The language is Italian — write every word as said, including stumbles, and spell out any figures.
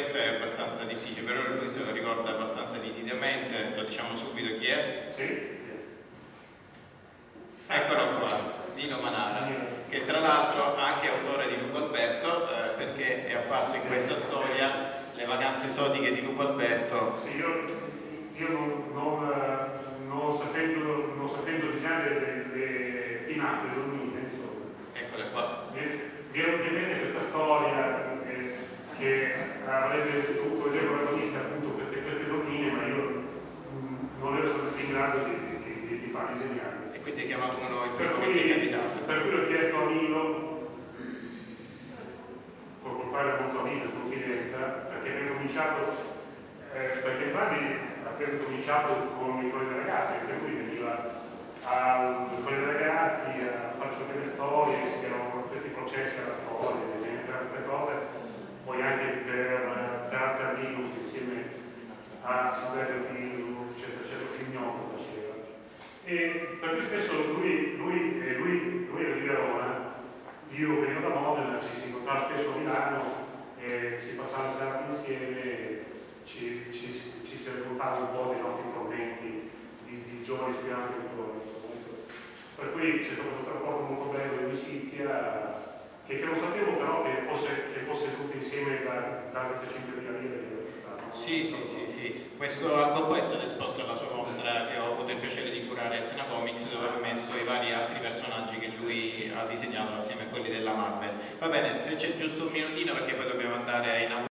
questo è abbastanza difficile, però lui se lo ricorda abbastanza nitidamente, lo diciamo subito chi è? Sì. Eccolo qua, Nino Manara, che tra l'altro è anche autore di Lupo Alberto, eh, perché è apparso in questa storia Le vacanze esotiche di Lupo Alberto. Sì, io, io non, non, non sapendo, non sapendo già le pinacche, le dormite, insomma. Eccole qua. Viene ovviamente questa storia che, che avrebbe dovuto vedere protagonista appunto queste, queste donnine, ma io mh, non ero stato in grado di, di, di, di farli segnare. E quindi chiamavamo noi il Per primo cui, che ti è capitato. per cui ho chiesto a Nino, con il quale ero molto amico, in confidenza, perché abbiamo cominciato, eh, perché Brandi abbiamo cominciato con i Corrieri dei Ragazzi, perché lui veniva al Corriere dei Ragazzi a farci delle storie, che erano questi processi alla storia, queste cose, poi anche per Data Linus insieme a Silverio Linus, eccetera, eccetera, Scignotto faceva. E per cui spesso lui, lui, eh, lui, lui era di Verona, io venivo da Modena, ci si incontrava spesso a Milano, e si passava le serate insieme, ci, ci, ci si raccontava un po' dei nostri tormenti di, di giovani studianti autori. Per cui c'è stato questo rapporto molto bello di amicizia, che, che non sapevo però che fosse, che fosse tutto insieme da, da venticinque mila lire. Sì, sì, sì, sì. Questo album poi è stato esposto alla sua mostra che ho avuto il piacere di curare a Etna Comics, dove ha messo i vari altri personaggi che lui ha disegnato assieme a quelli della Marvel. Va bene, se c'è giusto un minutino perché poi dobbiamo andare a inaugurare.